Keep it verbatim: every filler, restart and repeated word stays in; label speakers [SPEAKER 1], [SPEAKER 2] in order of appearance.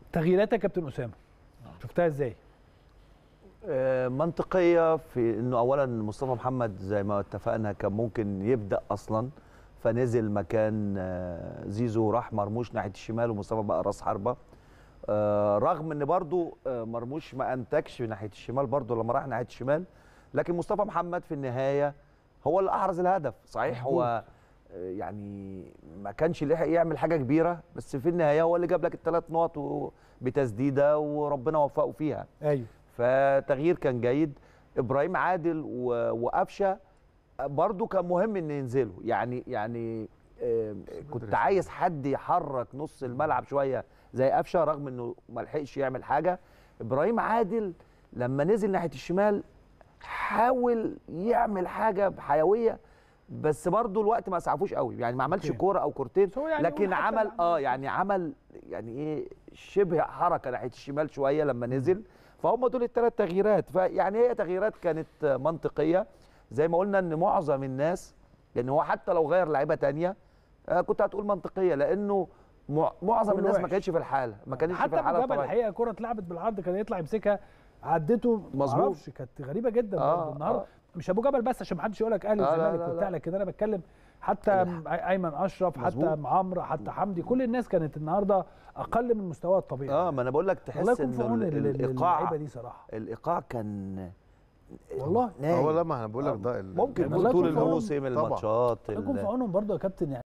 [SPEAKER 1] تغييرات يا كابتن اسامه شفتها ازاي؟
[SPEAKER 2] آه، منطقيه في انه اولا مصطفى محمد زي ما اتفقنا كان ممكن يبدا اصلا، فنزل مكان آه، زيزو، راح مرموش ناحيه الشمال ومصطفى بقى راس حربه. آه، رغم ان برضو آه، مرموش ما انتجش ناحيه الشمال برضو لما راح ناحيه الشمال، لكن مصطفى محمد في النهايه هو اللي احرز الهدف. صحيح هو آه، يعني ما كانش لحق يعمل حاجه كبيره، بس في النهايه هو اللي جاب لك الثلاث نقط بتسديده وربنا وفقه فيها.
[SPEAKER 1] ايوه،
[SPEAKER 2] فتغيير كان جيد. ابراهيم عادل وقفشه برضو كان مهم ان ينزلوا، يعني يعني آه، كنت عايز حد يحرك نص الملعب شويه زي قفشه، رغم انه ما لحقش يعمل حاجه. ابراهيم عادل لما نزل ناحيه الشمال حاول يعمل حاجه بحيويه، بس برضو الوقت ما اسعفوش قوي، يعني ما عملش كوره او كورتين،
[SPEAKER 1] يعني
[SPEAKER 2] لكن عمل اه يعني عمل يعني ايه شبه حركه ناحيه الشمال شويه لما نزل. فهم دول الثلاث تغييرات، فيعني هي تغييرات كانت منطقيه. زي ما قلنا ان معظم الناس، يعني هو حتى لو غير لعيبه ثانيه آه كنت هتقول منطقيه، لانه معظم الناس ما كانتش في الحاله، ما كانتش في الحاله
[SPEAKER 1] حتى جبل الحقيقه كره اتلعبت بالعرض كان يطلع يمسكها، عدته ما اعرفش، كانت غريبه جدا
[SPEAKER 2] آه
[SPEAKER 1] برضه النهارده.
[SPEAKER 2] آه
[SPEAKER 1] مش ابو جبل بس عشان ما حدش يقول لك اهلي وزمالك وبتاع، لكن انا بتكلم حتى ايمن اشرف، حتى عمرو، حتى حمدي، كل الناس كانت النهارده اقل من مستواها الطبيعي.
[SPEAKER 2] اه ما انا بقول لك تحس ان الايقاع
[SPEAKER 1] دي صراحه
[SPEAKER 2] الايقاع كان
[SPEAKER 1] والله
[SPEAKER 3] هو لما انا بقول لك ده
[SPEAKER 2] ممكن طول الموسم الماتشات
[SPEAKER 1] يكون في عونهم برضه يا كابتن. يعني